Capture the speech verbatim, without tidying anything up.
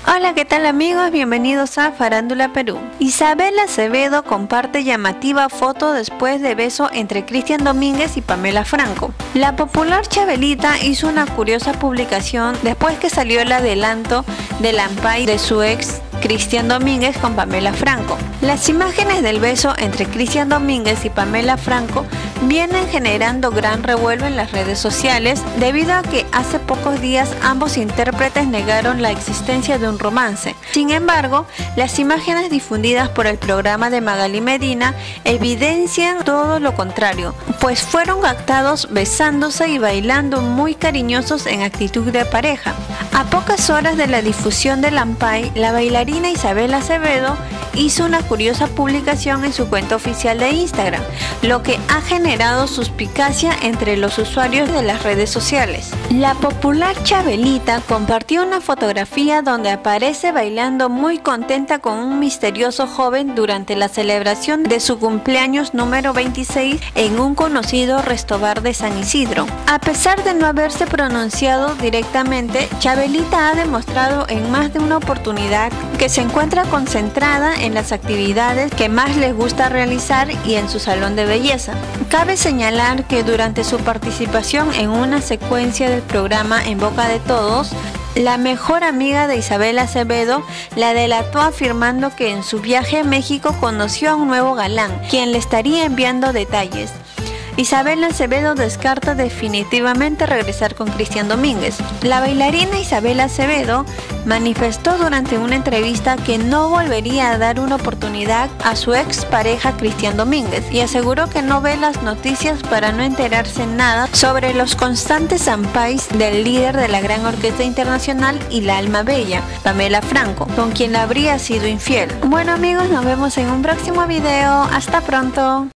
Hola, ¿qué tal amigos? Bienvenidos a Farándula Perú. Isabel Acevedo comparte llamativa foto después de beso entre Cristian Domínguez y Pamela Franco. La popular Chabelita hizo una curiosa publicación después que salió el adelanto del ampay de su ex Cristian Domínguez con Pamela Franco. Las imágenes del beso entre Cristian Domínguez y Pamela Franco vienen generando gran revuelo en las redes sociales debido a que hace pocos días ambos intérpretes negaron la existencia de un romance. Sin embargo, las imágenes difundidas por el programa de Magali Medina evidencian todo lo contrario, pues fueron captados besándose y bailando muy cariñosos en actitud de pareja. A pocas horas de la difusión del ampay, la bailarina Isabel Acevedo hizo una curiosa publicación en su cuenta oficial de Instagram, lo que ha generado suspicacia entre los usuarios de las redes sociales. La popular Chabelita compartió una fotografía donde aparece bailando muy contenta con un misterioso joven durante la celebración de su cumpleaños número veintiséis en un conocido restobar de San Isidro. A pesar de no haberse pronunciado directamente, Chabelita ha demostrado en más de una oportunidad que se encuentra concentrada en las actividades que más les gusta realizar y en su salón de belleza. Cabe señalar que durante su participación en una secuencia del programa En Boca de Todos, la mejor amiga de Isabel Acevedo la delató afirmando que en su viaje a México conoció a un nuevo galán, quien le estaría enviando detalles. Isabel Acevedo descarta definitivamente regresar con Cristian Domínguez. La bailarina Isabel Acevedo manifestó durante una entrevista que no volvería a dar una oportunidad a su ex pareja Cristian Domínguez y aseguró que no ve las noticias para no enterarse nada sobre los constantes ampais del líder de la gran orquesta internacional y la alma bella, Pamela Franco, con quien habría sido infiel. Bueno amigos, nos vemos en un próximo video. Hasta pronto.